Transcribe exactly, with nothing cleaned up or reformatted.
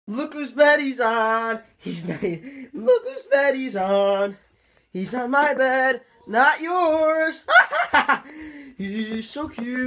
Look whose bed he's on. He's not, look whose bed he's on. He's on my bed, not yours. He's so cute.